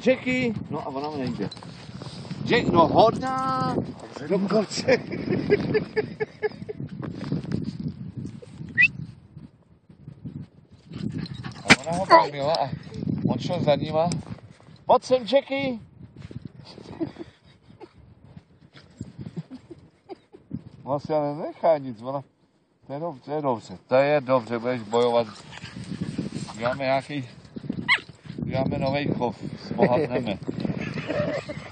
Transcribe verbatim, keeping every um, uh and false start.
Jackie! No a ona mu nejde. Jack, no hodná! Do koce. A ona ho pojmila a on šel za nima. Pojď sem, Jackie! Ona si ale nechá nic, ona... To je dobře, to je dobře, to je dobře, budeš bojovat. Děláme nějaký... Děláme novej chov, zbohatneme.